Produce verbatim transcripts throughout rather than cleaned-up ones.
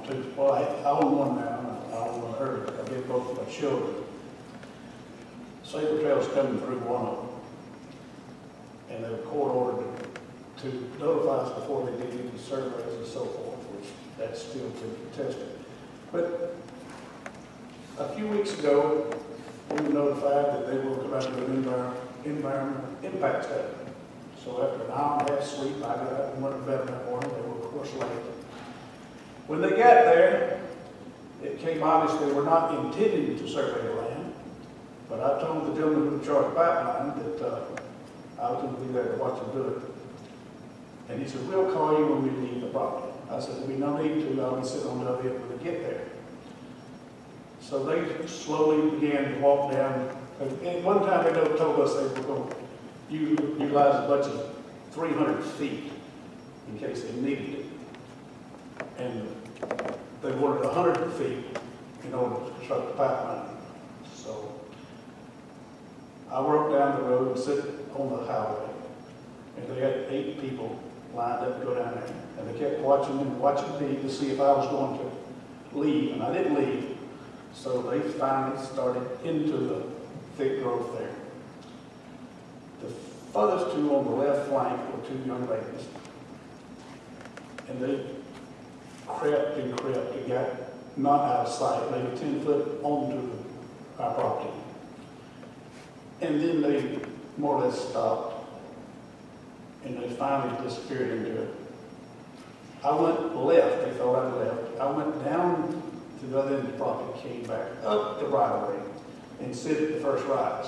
own two. Well, I, I own one now, and I own one earlier. I did both of my children. Saber Trail's coming through one of them. And they were court ordered to notify us before they did any surveys and so forth, which that's still been contested. But a few weeks ago, we were notified that they will come out with an envir environmental impact statement. So after an hour and a half sleep, I got up and went to bed that morning. They were, of course, late. When they got there, it came obvious they were not intending to survey the land. But I told the gentleman who charged the pipeline that uh, I was going to be there to watch them do it. And he said, we'll call you when we leave the property. I said, there'll be no need to. I'll be sitting on the other end when they get there. So they slowly began to walk down. And one time they told us they were going to utilize a bunch of three hundred feet in case they needed it. And they wanted one hundred feet in order to construct the pipeline. So I worked down the road and sit on the highway. And they had eight people lined up to go down there. And they kept watching and watching me to see if I was going to leave. And I didn't leave. So they finally started into the thick growth there. The furthest two on the left flank were two young ladies. And they crept and crept and got not out of sight, maybe ten foot onto the, our property. And then they more or less stopped. And they finally disappeared into it. I went left, they thought I left. I went down to the other end of the property, came back up the right of way, and sit at the first rise.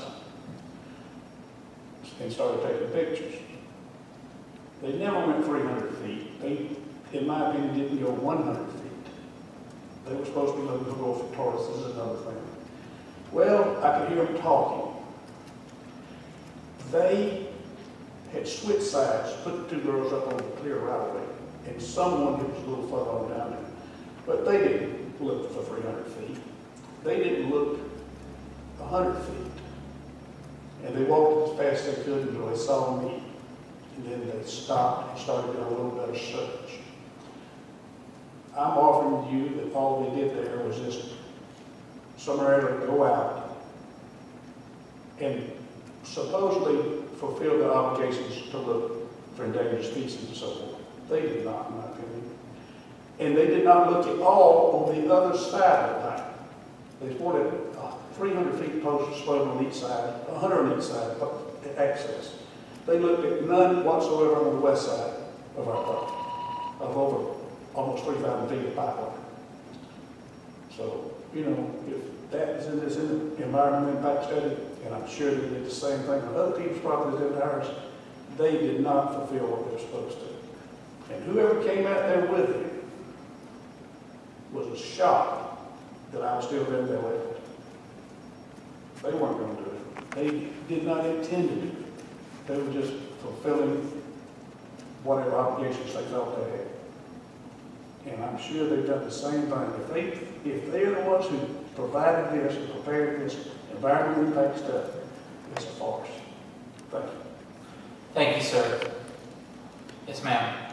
And started taking pictures. They never went three hundred feet. They, in my opinion, didn't go one hundred feet. They were supposed to be looking to go for tortoises and another thing. Well, I could hear them talking. They had switched sides, put the two girls up on the clear right of way, and someone who was a little further on down there. But they didn't look for three hundred feet. They didn't look one hundred feet. And they walked as fast as they could until they saw me. And then they stopped and started doing a little bit of search. I'm offering you that all they did there was just summarily go out and supposedly fulfill their obligations to look for endangered species and so forth. They did not, in my opinion. And they did not look at all on the other side of the pipe. They wanted three hundred feet posts floating on each side, one hundred on each side of access. They looked at none whatsoever on the west side of our property, of over almost three thousand feet of pipeline. So, you know, if that is in this environmental impact study, and I'm sure they did the same thing on other people's properties than ours, they did not fulfill what they were supposed to. And whoever came out there with it was shocked that I was still there there left. They weren't going to do it. They did not intend to do it. They were just fulfilling whatever obligations they felt they had. And I'm sure they've done the same thing. If, they, if they're the ones who provided this and prepared this environmental impact stuff, it's a farce. Thank you. Thank you, sir. Yes, ma'am.